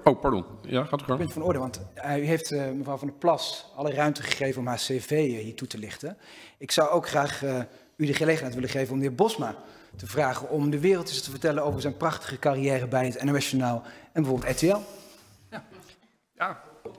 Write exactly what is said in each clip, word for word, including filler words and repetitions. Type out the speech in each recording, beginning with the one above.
Oh, pardon. Ja, gaat u gang. Punt van orde, want uh, u heeft uh, mevrouw Van der Plas alle ruimte gegeven om haar cv uh, hier toe te lichten. Ik zou ook graag uh, u de gelegenheid willen geven om de heer Bosma te vragen om de wereld eens te vertellen over zijn prachtige carrière bij het N O S-journaal en bijvoorbeeld R T L. Ja. Ja.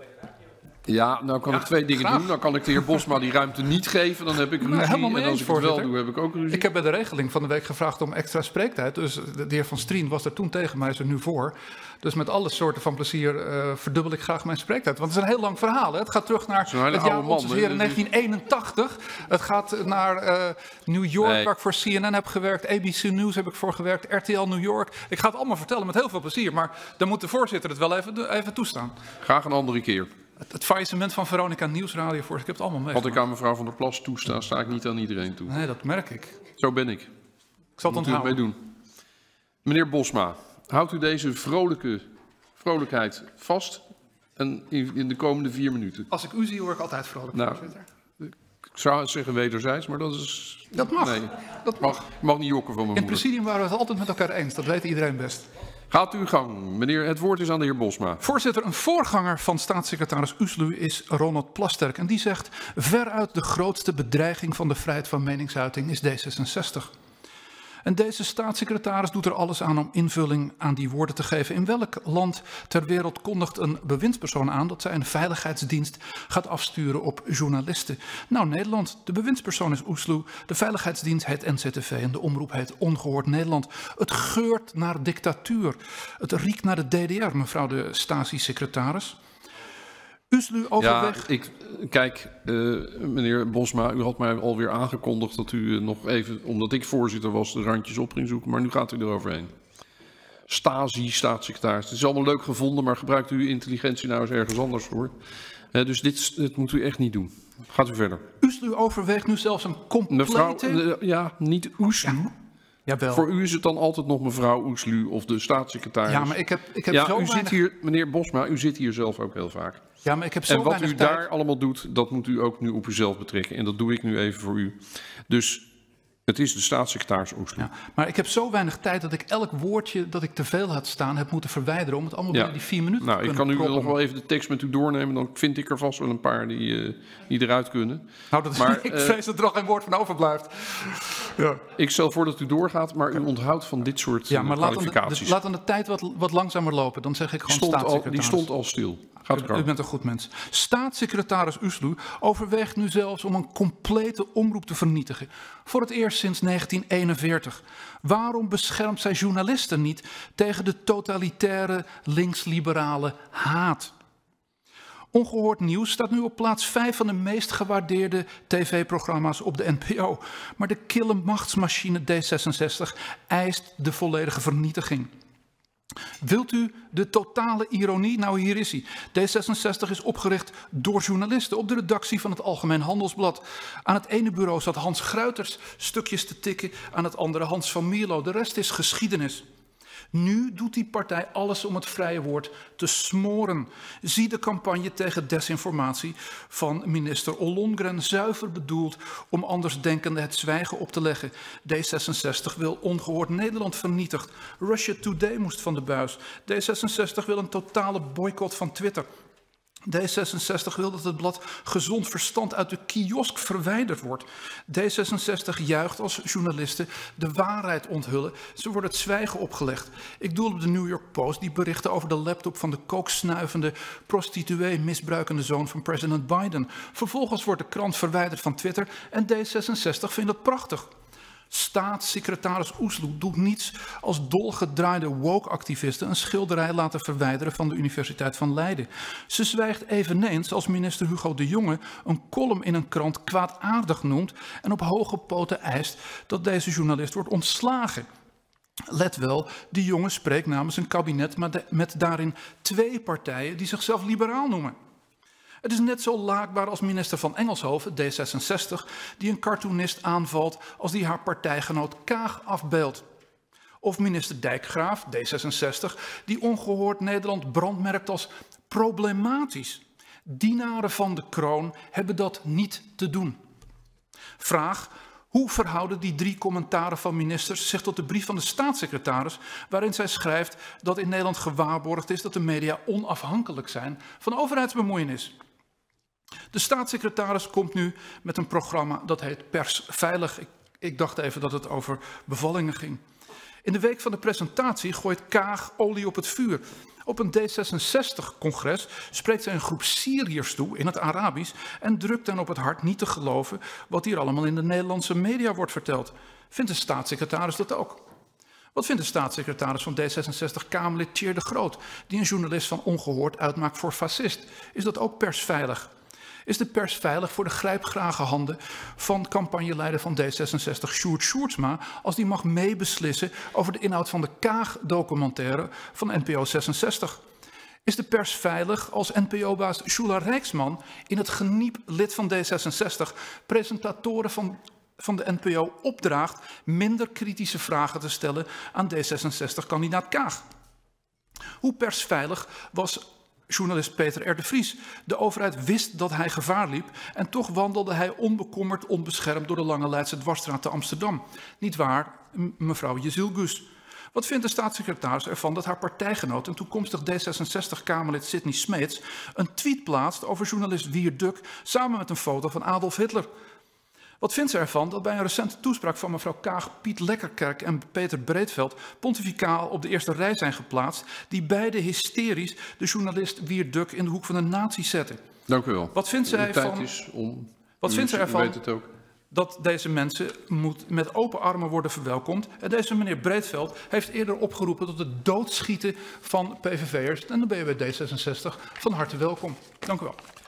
Ja, nou kan ja, ik twee dingen graag. doen. Dan kan ik de heer Bosma die ruimte niet geven. Dan heb ik ruzie. Helemaal mee en als eens, ik het wel voorzitter. doe, heb ik ook ruzie. Ik heb bij de regeling van de week gevraagd om extra spreektijd. Dus de heer Van Strien was er toen tegen mij, is er nu voor. Dus met alle soorten van plezier uh, verdubbel ik graag mijn spreektijd. Want het is een heel lang verhaal. Hè? Het gaat terug naar het jaar onze Heer in negentien eenentachtig. Het gaat naar uh, New York, nee. waar ik voor C N N heb gewerkt. A B C News heb ik voor gewerkt. R T L New York. Ik ga het allemaal vertellen met heel veel plezier. Maar dan moet de voorzitter het wel even, even toestaan. Graag een andere keer. Het, het faillissement van Veronica Nieuwsradio, voor, ik heb het allemaal mee. Wat ik aan mevrouw Van der Plas toesta, sta ik niet aan iedereen toe. Nee, dat merk ik. Zo ben ik. Ik zal het onthouden. Mee doen. Meneer Bosma, houdt u deze vrolijke vrolijkheid vast en in, in de komende vier minuten? Als ik u zie, word ik altijd vrolijk, nou, voorzitter. Ik zou zeggen wederzijds, maar dat is... Dat mag. Nee, dat mag. mag. mag niet jokken van mijn In moeder. het presidium waren we het altijd met elkaar eens. Dat weet iedereen best. Gaat uw gang. Meneer, het woord is aan de heer Bosma. Voorzitter, een voorganger van staatssecretaris Oesloe is Ronald Plasterk. En die zegt, veruit de grootste bedreiging van de vrijheid van meningsuiting is D zesenzestig. En deze staatssecretaris doet er alles aan om invulling aan die woorden te geven. In welk land ter wereld kondigt een bewindspersoon aan dat zij een veiligheidsdienst gaat afsturen op journalisten? Nou, Nederland. De bewindspersoon is Oesloe, de veiligheidsdienst heet N Z T V en de omroep heet Ongehoord Nederland. Het geurt naar dictatuur. Het riekt naar de D D R, mevrouw de Stasi-secretaris. Oesloe overweegt... Ja, ik, kijk, uh, meneer Bosma, u had mij alweer aangekondigd dat u uh, nog even, omdat ik voorzitter was, de randjes op ging zoeken, maar nu gaat u eroverheen. Stasi, staatssecretaris. Het is allemaal leuk gevonden, maar gebruikt u uw intelligentie nou eens ergens anders voor. Uh, dus dit, dit moet u echt niet doen. Gaat u verder. Oesloe overweegt nu zelfs een complete... Mevrouw, uh, ja, niet Oesloe. Ja. Jawel. Voor u is het dan altijd nog mevrouw Oesloe of de staatssecretaris. Ja, maar ik heb, ik heb ja, zo u weinig... zit hier, meneer Bosma, u zit hier zelf ook heel vaak. Ja, maar ik heb zo en wat weinig u tijd... daar allemaal doet, dat moet u ook nu op uzelf betrekken. En dat doe ik nu even voor u. Dus het is de staatssecretaris Oesloe. Ja, maar ik heb zo weinig tijd dat ik elk woordje dat ik te veel had staan heb moeten verwijderen om het allemaal binnen ja. die vier minuten nou, te kunnen kunnen Nou, ik kan proppen. u nog wel even de tekst met u doornemen. Dan vind ik er vast wel een paar die, uh, die eruit kunnen. Nou, dat is, maar, ik uh, vrees dat er nog geen woord van overblijft. Ja. Ik stel voor dat u doorgaat, maar u onthoudt van dit soort ja, maar kwalificaties. laat dan, dus laat dan de tijd wat, wat langzamer lopen. Dan zeg ik gewoon stond staatssecretaris. Al, die stond al stil. Gaat u, u bent een goed mens. Staatssecretaris Oesloe overweegt nu zelfs om een complete omroep te vernietigen. Voor het eerst sinds negentien eenenveertig. Waarom beschermt zij journalisten niet tegen de totalitaire linksliberale haat? Ongehoord Nieuws staat nu op plaats vijf van de meest gewaardeerde tv-programma's op de N P O. Maar de kille machtsmachine D zesenzestig eist de volledige vernietiging. Wilt u de totale ironie? Nou, hier is hij. D zesenzestig is opgericht door journalisten op de redactie van het Algemeen Handelsblad. Aan het ene bureau zat Hans Gruiters stukjes te tikken, aan het andere Hans van Mierlo. De rest is geschiedenis. Nu doet die partij alles om het vrije woord te smoren. Zie de campagne tegen desinformatie van minister Ollongren, zuiver bedoeld om andersdenkenden het zwijgen op te leggen. D zesenzestig wil Ongehoord Nederland vernietigd. Russia Today moest van de buis. D zesenzestig wil een totale boycott van Twitter. D zesenzestig wil dat het blad Gezond Verstand uit de kiosk verwijderd wordt. D zesenzestig juicht als journalisten de waarheid onthullen. Ze worden het zwijgen opgelegd. Ik doel op de New York Post die berichten over de laptop van de kooksnuivende, prostituee misbruikende zoon van president Biden. Vervolgens wordt de krant verwijderd van Twitter en D zesenzestig vindt dat prachtig. Staatssecretaris Oesloe doet niets als dolgedraaide woke-activisten een schilderij laten verwijderen van de Universiteit van Leiden. Ze zwijgt eveneens als minister Hugo de Jonge een column in een krant kwaadaardig noemt en op hoge poten eist dat deze journalist wordt ontslagen. Let wel, de Jonge spreekt namens een kabinet met daarin twee partijen die zichzelf liberaal noemen. Het is net zo laakbaar als minister van Engelshoven, D zesenzestig, die een cartoonist aanvalt als die haar partijgenoot Kaag afbeeldt. Of minister Dijkgraaf, D zesenzestig, die Ongehoord Nederland brandmerkt als problematisch. Dienaren van de kroon hebben dat niet te doen. Vraag, Hoe verhouden die drie commentaren van ministers zich tot de brief van de staatssecretaris, waarin zij schrijft dat in Nederland gewaarborgd is dat de media onafhankelijk zijn van overheidsbemoeienis? De staatssecretaris komt nu met een programma dat heet Pers Veilig. Ik, ik dacht even dat het over bevallingen ging. In de week van de presentatie gooit Kaag olie op het vuur. Op een D zesenzestig-congres spreekt zij een groep Syriërs toe in het Arabisch en drukt hen op het hart niet te geloven wat hier allemaal in de Nederlandse media wordt verteld. Vindt de staatssecretaris dat ook? Wat vindt de staatssecretaris van D zesenzestig-Kamerlid Tjeerd de Groot, die een journalist van Ongehoord uitmaakt voor fascist? Is dat ook persveilig? Is de pers veilig voor de grijpgrage handen van campagneleider van D zesenzestig Sjoerd Sjoerdsma als die mag meebeslissen over de inhoud van de Kaag-documentaire van N P O zesenzestig? Is de pers veilig als N P O-baas Shula Rijksman in het geniep lid van D zesenzestig presentatoren van, van de N P O opdraagt minder kritische vragen te stellen aan D zesenzestig-kandidaat Kaag? Hoe persveilig was journalist Peter R. de Vries? De overheid wist dat hij gevaar liep en toch wandelde hij onbekommerd, onbeschermd door de Lange Leidse dwarsstraat te Amsterdam. Niet waar, mevrouw Jezilgus? Wat vindt de staatssecretaris ervan dat haar partijgenoot en toekomstig D zesenzestig-Kamerlid Sidney Smeets een tweet plaatst over journalist Wier Duk samen met een foto van Adolf Hitler? Wat vindt ze ervan dat bij een recente toespraak van mevrouw Kaag Piet Lekkerkerk en Peter Breedveld pontificaal op de eerste rij zijn geplaatst, die beide hysterisch de journalist Wier Duk in de hoek van de nazi zetten? Dank u wel. Wat vindt zij de tijd van, is om. wat vindt zij ervan weet het ook. dat deze mensen moet met open armen worden verwelkomd? En deze meneer Breedveld heeft eerder opgeroepen tot het doodschieten van P V V'ers. En dan ben je bij D zesenzestig van harte welkom. Dank u wel.